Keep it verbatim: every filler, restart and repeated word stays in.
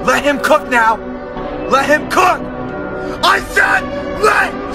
Let him cook now! Let him cook! I said, let